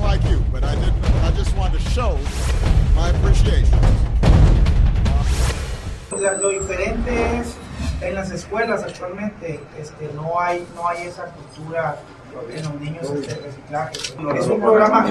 like you, but I didn't. I just wanted to show my appreciation. Lo diferente es en las escuelas actualmente no hay esa cultura en los niños de reciclaje. Es un programa,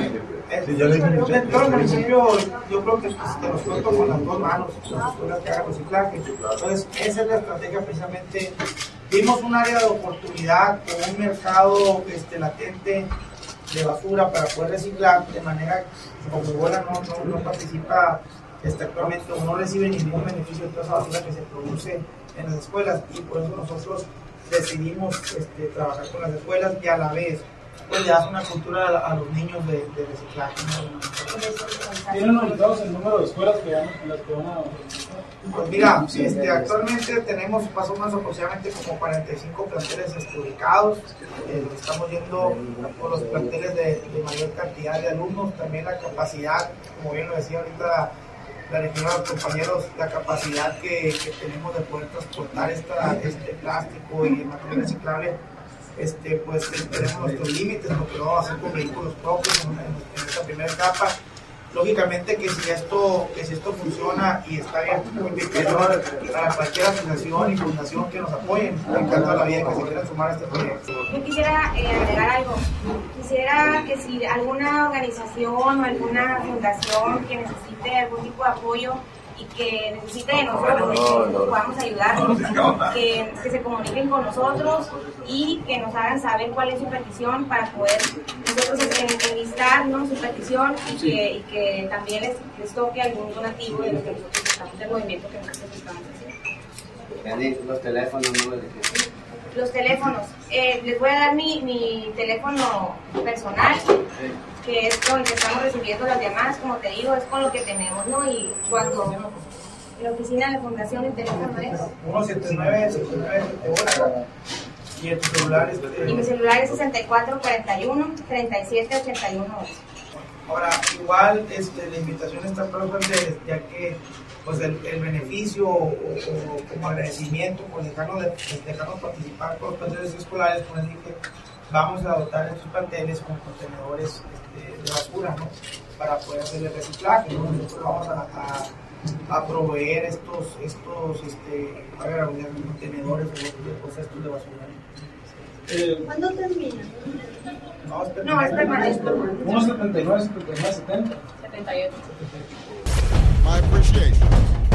todo el municipio yo creo que nos cuento con las dos manos, las escuelas que hagan reciclaje. Entonces esa es la estrategia precisamente. Vimos un área de oportunidad con un mercado latente de basura para poder reciclar, de manera que como Ebola no participa actualmente o no recibe ningún beneficio de toda esa basura que se produce en las escuelas, y por eso nosotros decidimos trabajar con las escuelas y a la vez pues le das una cultura a los niños de reciclaje. ¿Tienen aumentados el número de escuelas que van a...? Pues mira, actualmente tenemos más o menos aproximadamente como 45 planteles ubicados. Estamos yendo por los planteles de mayor cantidad de alumnos. También la capacidad, como bien lo decía ahorita la regidora, los compañeros, la capacidad que tenemos de poder transportar este plástico y material reciclable, pues tenemos nuestros límites, lo que lo vamos a hacer con vehículos propios en esta primera etapa. Lógicamente que si esto funciona y está bien, muy invitado para cualquier asociación y fundación que nos apoyen, me encanta la vida que se quieran sumar a este proyecto. Yo quisiera agregar algo. Quisiera que si alguna organización o alguna fundación que necesite algún tipo de apoyo y que necesite de nosotros, que podamos ayudarlos, que se comuniquen con nosotros y que nos hagan saber cuál es su petición para poder nosotros enlistarnos su petición y que también les toque algún donativo de lo que nosotros estamos, del movimiento que nosotros estamos haciendo. Los teléfonos, Los teléfonos, les voy a dar mi teléfono personal, que es con el que estamos recibiendo las llamadas, como te digo, es con lo que tenemos, ¿no? Y cuando en la oficina de la fundación el teléfono es 179-79-78. ¿Y tu celular Y mi celular es 6441-3781. Ahora, igual la invitación está para ustedes, ya que pues el beneficio o como agradecimiento por dejarnos participar con los planteles escolares, como les dije, vamos a dotar estos planteles con contenedores de basura, ¿no? Para poder hacer el reciclaje, ¿no? Nosotros vamos a proveer estos contenedores de estos de basura, ¿no? ¿Cuándo termina? No, es permanente. 1.79, 79, 70. 78. My appreciation.